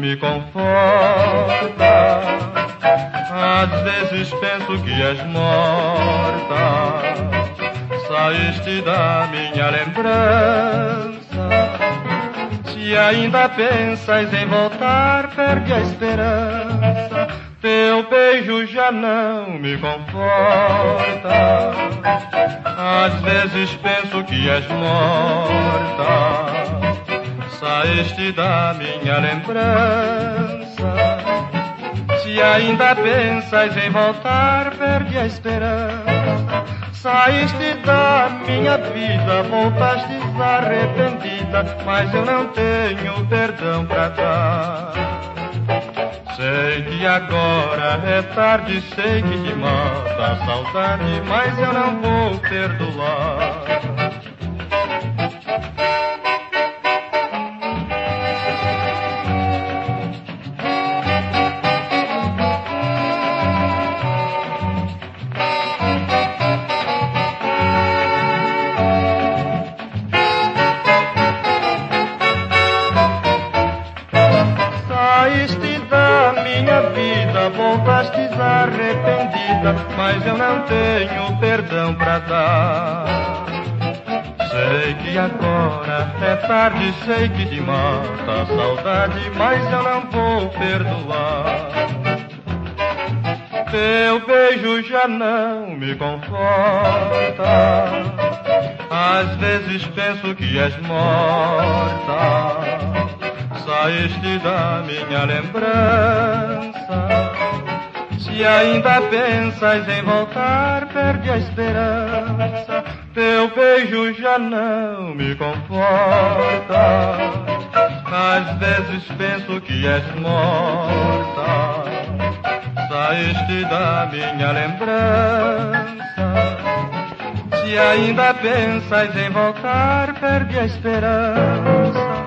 me conforta. Às vezes penso que és morta. Saíste da minha lembrança. Se ainda pensas em voltar, perde a esperança. Teu beijo já não me conforta. Às vezes penso que és morta. Saíste da minha lembrança. Se ainda pensas em voltar, perde a esperança. Saíste da minha vida, voltaste arrependida, mas eu não tenho perdão pra dar. Sei que agora é tarde, sei que te mata a saudade, mas eu não vou perdoar. Saíste da minha vida, voltaste arrependida, mas eu não tenho perdão pra dar. Sei que agora é tarde, sei que te mata a saudade, mas eu não vou perdoar. Teu beijo já não me conforta. Às vezes penso que és morta. Saíste da minha lembrança. Se ainda pensas em voltar, perde a esperança. Teu beijo já não me conforta. Às vezes penso que és morta. Saíste da minha lembrança. Se ainda pensas em voltar, perde a esperança.